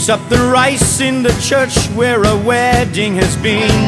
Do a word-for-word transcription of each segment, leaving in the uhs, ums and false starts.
picks up the rice in the church where a wedding has been.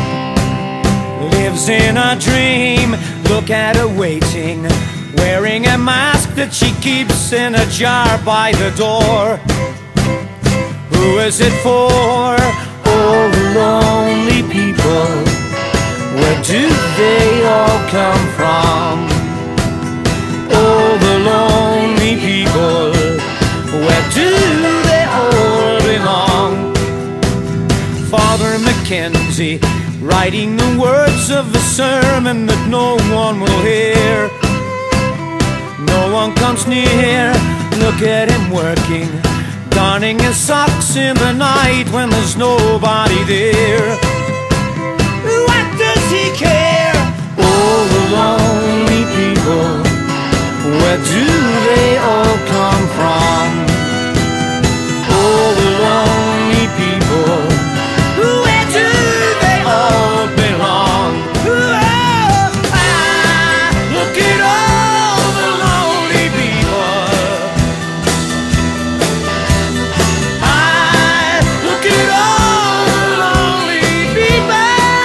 Lives in a dream, look at her waiting, wearing a mask that she keeps in a jar by the door. Who is it for? All the lonely people. Where do they all come from? All the lonely people. Where do they all belong? Father Mackenzie, writing the words of a sermon that no one will hear. No one comes near, look at him working, darning his socks in the night when there's nobody there. What does he care? All the lonely people, where do they all come from? All the lonely people, where do they all belong? Oh, ah, look at all the lonely people. Ah, look at all the lonely people.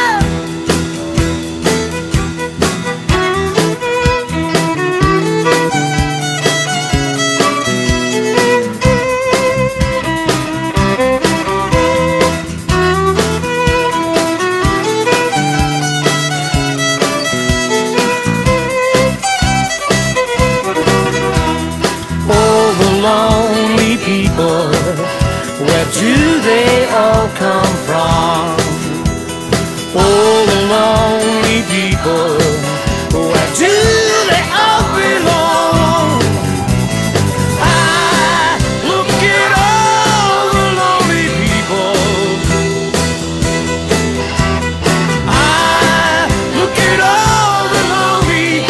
Lonely people, where do they all come from? All the lonely people, where do they all belong? Ah, look at all the lonely people. Ah, look at all the lonely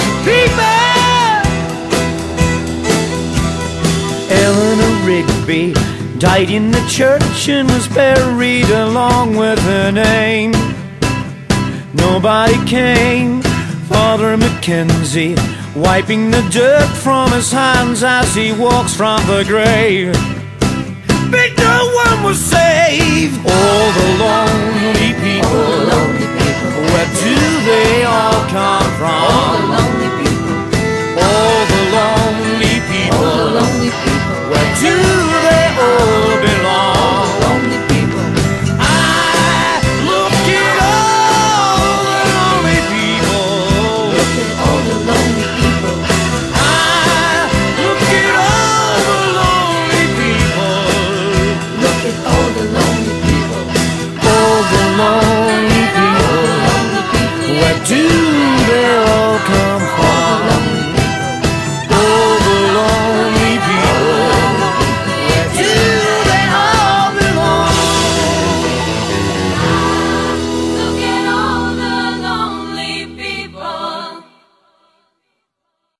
people. Eleanor Rigby died in the church and was buried along with her name. Nobody came. Father Mackenzie, wiping the dirt from his hands as he walks from the grave. But no one was saved. All the lonely